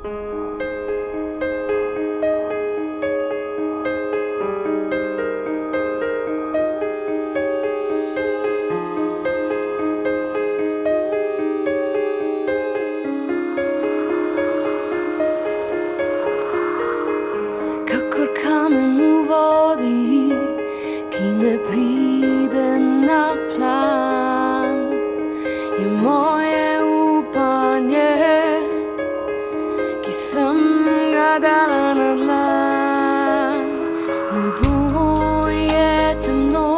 Kakor kamen v vodi, ki ne pride na plan, je moje upanje, ki sem ga dala na dlan. Nebo je temno,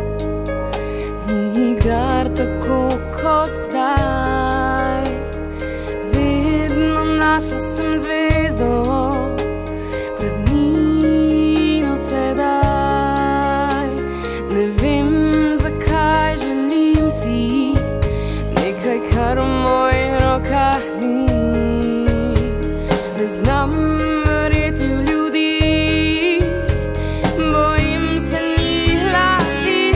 nikdar tako kot zdaj. Vedno našla sem zvezdo, praznino sedaj. Ne vem, zakaj želim si nekaj, kar v mojih rokah ni. Ne znam verjeti v ljudi, bojim se njih laži.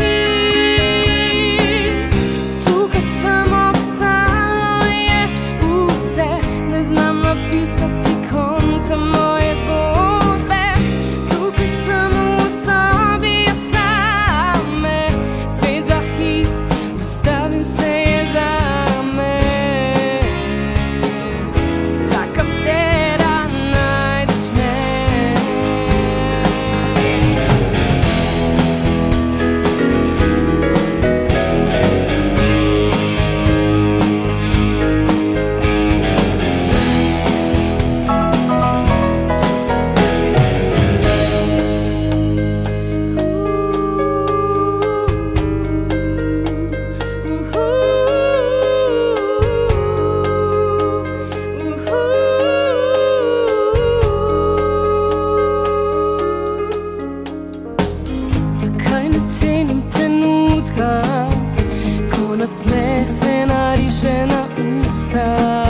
Tukaj sem obstalo je vse, ne znam napisati konca moje zgodbe. Tukaj sem v sobi same, svet za hip ustavil se je zame. Čakam te, da najdeš me. Zakaj ne cenim trenutka, ko nasmeh se nariše na usta?